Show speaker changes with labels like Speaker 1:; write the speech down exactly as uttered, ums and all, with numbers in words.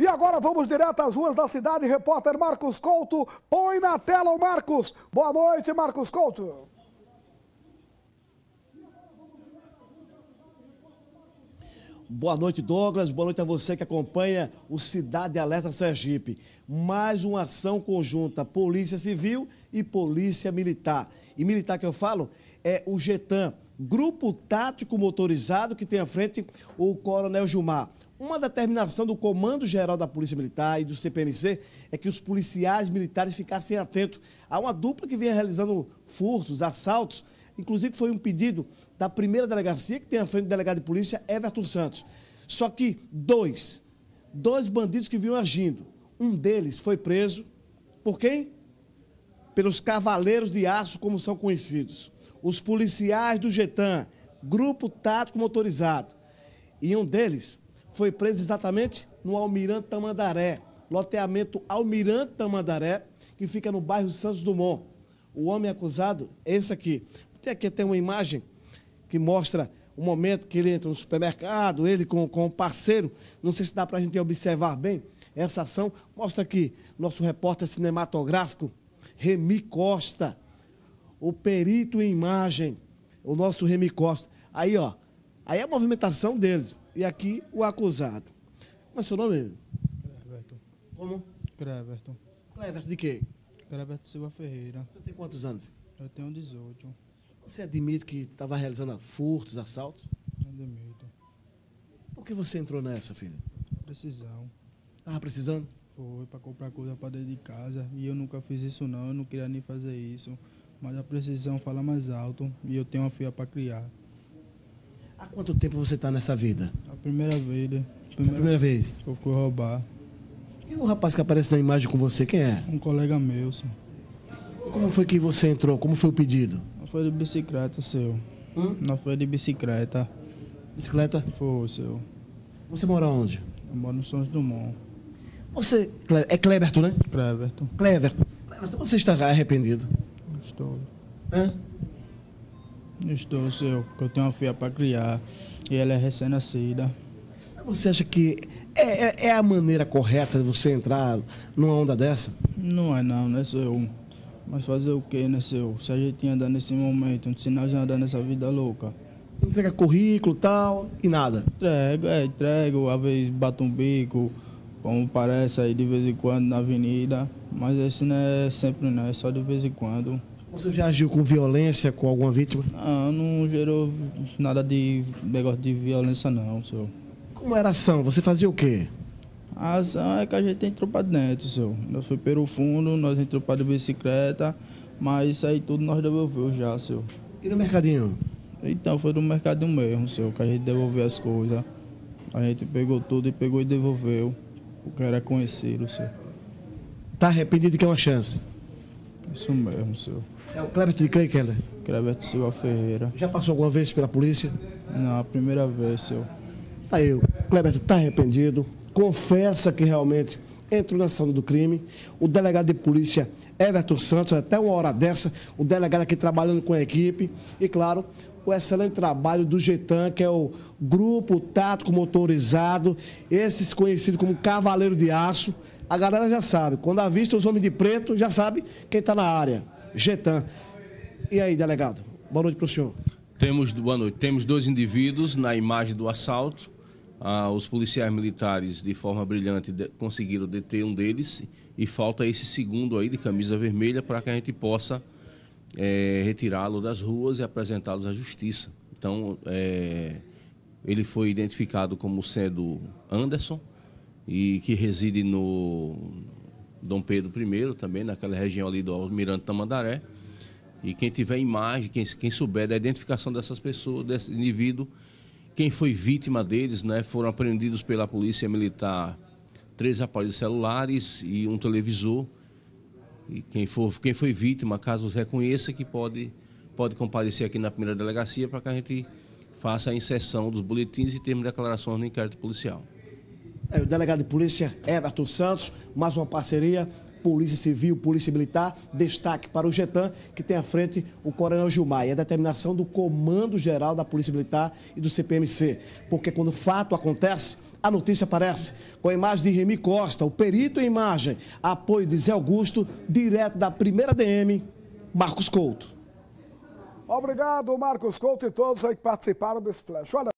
Speaker 1: E agora vamos direto às ruas da cidade. Repórter Marcos Couto, põe na tela o Marcos. Boa noite, Marcos Couto.
Speaker 2: Boa noite, Douglas. Boa noite a você que acompanha o Cidade Alerta Sergipe. Mais uma ação conjunta, Polícia Civil e Polícia Militar. E militar que eu falo é o GETAM, Grupo Tático Motorizado, que tem à frente o Coronel Gilmar. Uma determinação do Comando Geral da Polícia Militar e do C P M C é que os policiais militares ficassem atentos a uma dupla que vinha realizando furtos, assaltos. Inclusive foi um pedido da primeira delegacia, que tem à frente do delegado de polícia, Everton Santos. Só que dois, dois bandidos que vinham agindo. Um deles foi preso por quem? Pelos Cavaleiros de Aço, como são conhecidos. Os policiais do GETAM, Grupo Tático Motorizado. E um deles foi preso exatamente no Almirante Tamandaré, loteamento Almirante Tamandaré, que fica no bairro Santos Dumont. O homem acusado é esse aqui. Tem aqui até uma imagem que mostra o momento que ele entra no supermercado, ele com, com o parceiro. Não sei se dá para a gente observar bem essa ação. Mostra aqui nosso repórter cinematográfico, Remy Costa, o perito em imagem, o nosso Remy Costa. Aí, ó, aí é a movimentação deles. E aqui o acusado. Mas seu nome?
Speaker 3: Cleverton.
Speaker 2: Como?
Speaker 3: Cleverton.
Speaker 2: Cleverton de quê?
Speaker 3: Cleverton Silva Ferreira.
Speaker 2: Você tem quantos anos?
Speaker 3: Eu tenho dezoito.
Speaker 2: Você admite que estava realizando furtos, assaltos?
Speaker 3: Admito.
Speaker 2: Por que você entrou nessa, filho?
Speaker 3: Precisão.
Speaker 2: Estava precisando?
Speaker 3: Foi para comprar coisa para dentro de casa. E eu nunca fiz isso não, eu não queria nem fazer isso. Mas a precisão fala mais alto e eu tenho uma filha para criar.
Speaker 2: Há quanto tempo você está nessa vida?
Speaker 3: A primeira vez, né?
Speaker 2: Primeira, primeira vez?
Speaker 3: Que eu fui roubar.
Speaker 2: E o rapaz que aparece na imagem com você, quem é?
Speaker 3: Um colega meu, senhor.
Speaker 2: Como foi que você entrou? Como foi o pedido?
Speaker 3: Não foi de bicicleta, seu.
Speaker 2: Hum?
Speaker 3: Não foi de bicicleta.
Speaker 2: Bicicleta?
Speaker 3: Foi, seu.
Speaker 2: Você mora onde?
Speaker 3: Eu moro no Santos Dumont.
Speaker 2: Você é Cleverton, né?
Speaker 3: Cleverton.
Speaker 2: Cleverton. Cleverton, você está arrependido?
Speaker 3: Estou.
Speaker 2: Hã?
Speaker 3: Estou, seu. Porque eu tenho uma filha para criar. E ela é recém-nascida.
Speaker 2: Você acha que é, é, é a maneira correta de você entrar numa onda dessa?
Speaker 3: Não é não, né, seu? Mas fazer o quê, né, seu? Se a gente andar nesse momento, se nós andar nessa vida louca.
Speaker 2: Entrega currículo e tal, e nada.
Speaker 3: Entrego, é, entrego, às vezes bato um bico, como parece aí de vez em quando na avenida. Mas esse não é sempre não, é só de vez em quando.
Speaker 2: Você já agiu com violência com alguma vítima?
Speaker 3: Não, não gerou nada de negócio de violência não, senhor.
Speaker 2: Como era a ação? Você fazia o quê?
Speaker 3: A ação é que a gente entrou para dentro, senhor. Nós foi pelo fundo, nós entrou para de bicicleta, mas isso aí tudo nós devolveu já, senhor.
Speaker 2: E no mercadinho?
Speaker 3: Então, foi no mercadinho mesmo, senhor, que a gente devolveu as coisas. A gente pegou tudo e pegou e devolveu, porque era conhecido, senhor.
Speaker 2: Tá arrependido de que é uma chance?
Speaker 3: Isso mesmo, senhor.
Speaker 2: É o Cleverton de quem, Keller?
Speaker 3: Cleverton Silva Ferreira.
Speaker 2: Já passou alguma vez pela polícia?
Speaker 3: Não, a primeira vez, senhor.
Speaker 2: Aí, o Cleverton está arrependido, confessa que realmente entrou na ação do crime. O delegado de polícia, Everton Santos, até uma hora dessa, o delegado aqui trabalhando com a equipe. E, claro, o excelente trabalho do GETAM, que é o Grupo Tático Motorizado, esses conhecidos como Cavaleiro de Aço. A galera já sabe, quando avista os homens de preto, já sabe quem está na área. GETAM. E aí, delegado? Boa noite para o senhor.
Speaker 4: Temos, boa noite. Temos dois indivíduos na imagem do assalto. Ah, os policiais militares, de forma brilhante, de, conseguiram deter um deles. E falta esse segundo aí, de camisa vermelha, para que a gente possa é, retirá-lo das ruas e apresentá-los à justiça. Então, é, ele foi identificado como sendo Anderson, e que reside no Dom Pedro primeiro, também naquela região ali do Almirante Tamandaré. E quem tiver imagem, quem, quem souber da identificação dessas pessoas, desse indivíduo, quem foi vítima deles, né, foram apreendidos pela Polícia Militar três aparelhos celulares e um televisor. E quem, for, quem foi vítima, caso os reconheça, que pode, pode comparecer aqui na primeira delegacia para que a gente faça a inserção dos boletins e termos declarações no inquérito policial.
Speaker 2: É, o delegado de polícia, Everton Santos, mais uma parceria Polícia Civil, Polícia Militar. Destaque para o Getan, que tem à frente o Coronel Gilmar. E a determinação do Comando Geral da Polícia Militar e do C P M C. Porque quando o fato acontece, a notícia aparece com a imagem de Remy Costa, o perito em imagem, apoio de Zé Augusto, direto da primeira D M, Marcos Couto.
Speaker 1: Obrigado, Marcos Couto, e todos aí que participaram desse flash. Olha...